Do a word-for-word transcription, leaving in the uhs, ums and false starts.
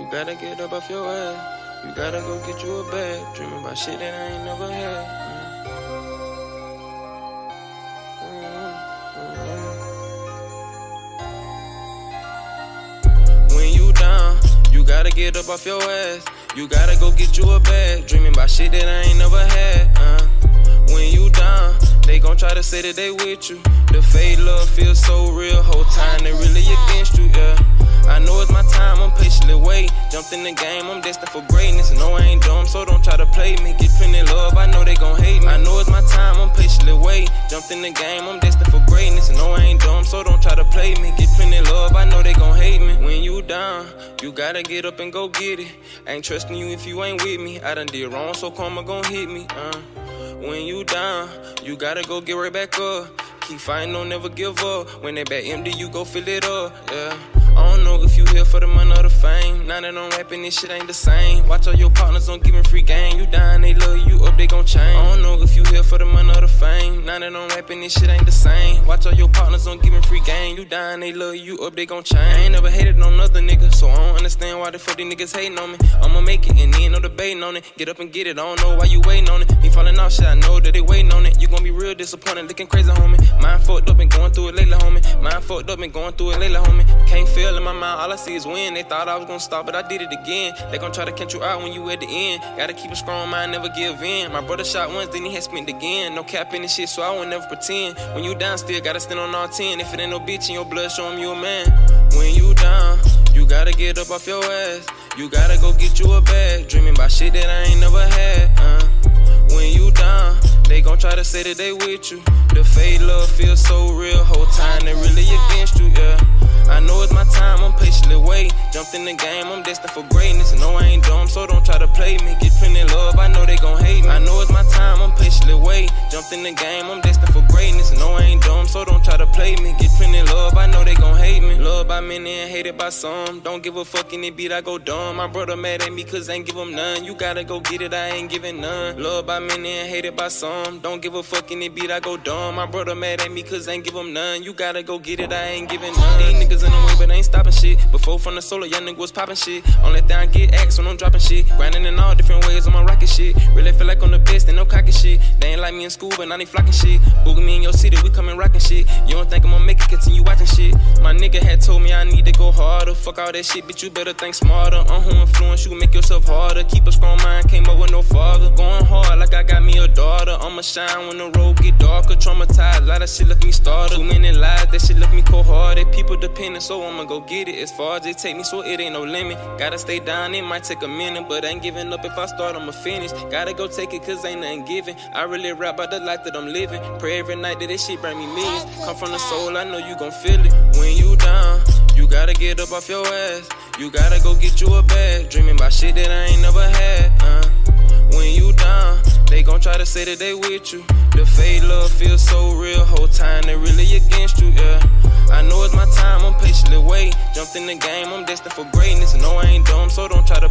You gotta get up off your ass. You gotta go get you a bag. Dreaming about shit that I ain't never had. Mm-hmm. When you down, you gotta get up off your ass. You gotta go get you a bag. Dreaming about shit that I ain't never had. Uh. When you down, they gon' try to say that they with you. The fake love feels so real. Whole time they really against you, yeah. I know it's my time, I'm patiently wait. Jumped in the game, I'm destined for greatness. No, I ain't dumb, so don't try to play me. Get plenty love, I know they gon' hate me. I know it's my time, I'm patiently wait. Jumped in the game, I'm destined for greatness. No, I ain't dumb, so don't try to play me. Get plenty love, I know they gon' hate me. When you down, you gotta get up and go get it. I ain't trusting you if you ain't with me. I done did wrong, so karma gon' hit me. Uh. When you down, you gotta go get right back up. Keep fighting, don't never give up. When that bag empty, you go fill it up, yeah. I don't know if you here for the money or the fame. Now that I'm rapping, this shit ain't the same. Watch all your partners don't giving free game. You dying, they love you up, they gon' change. I don't know if you here for the money or the fame. Now that I'm rapping, this shit ain't the same. Watch all your partners don't giving free game. You dying, they love you up, they gon' change. I ain't never hated on other niggas, so I don't understand why the fuck these niggas hating on me. I'ma make it and ain't no debating on it. Get up and get it, I don't know why you waiting on it. Me falling off shit, I know that they waiting on it. You gon' be real disappointed, looking crazy, homie. Mind fucked up and going through it lately, homie. Mind fucked up and going through it lately, homie. Can't feel in my mind, all I see is win. They thought I was gonna stop, but I did it again. They gon' try to catch you out when you at the end. Gotta keep a strong mind, never give in. My brother shot once, then he had spent again. No cap in this shit, so I won't never pretend. When you down, still gotta stand on all ten. If it ain't no bitch in your blood, show him you a man. When you down, you gotta get up off your ass. You gotta go get you a bag. Dreaming about shit that I ain't never had. Uh. When you down, they gon' try to say that they with you. The fake love feels so real. Whole time they really against you, yeah. I know it's my time, I'm patiently wait. Jumped in the game, I'm destined for greatness. No, I ain't dumb, so don't try to play me. Get plenty love, I know they gon' hate me. I know it's my time, I'm patiently wait. Jumped in the game, I'm destined for greatness. No, I ain't dumb, so don't try to play me. Get plenty love, I know they gon' hate me. Loved by many and hated by some. Don't give a fuck in the beat, I go dumb. My brother mad at me cause I ain't give him none. You gotta go get it, I ain't giving none. Loved by many and hated by some. Don't give a fuck in the beat, I go dumb. My brother mad at me cause I ain't give him none. You gotta go get it, I ain't giving none. These niggas in the way, but I ain't stopping shit. Before from the solo, young nigga was popping shit. Only thing I get axed when I'm dropping shit. Grinding in all different ways on my rocket shit. Really feel like I'm the best and no cocky shit. They ain't like me in school, but now they flocking shit. Boogie me in your city, we coming rocking shit. You don't think I'm gonna make it, continue watching shit. My nigga had told me I need to go harder. Fuck all that shit, bitch, you better think smarter. On who influence you, make yourself harder. Keep a strong mind, came up with no father. Going hard like I got me a daughter. I'ma shine when the road get darker. Traumatized, a lot of shit left me started. Too many lies, that shit left me cold-hearted. People dependent, so I'ma go get it. As far as they take me, so it ain't no limit. Gotta stay down, it might take a minute, but I ain't giving up. If I start, I'ma finish. Gotta go take it, cause ain't nothing given. I really rap about the life that I'm living. Pray every night that this shit bring me millions. Come from the soul, I know you gon' feel it. When you down, you gotta get up off your ass. You gotta go get you a bag. Dreaming about shit that I ain't never had. Uh. When you down, they gon' try to say that they with you. The fake love feels so real. Whole time they really against you, yeah. I know it's my time, I'm patiently wait. Jumped in the game, I'm destined for greatness. No, I ain't dumb, so don't try to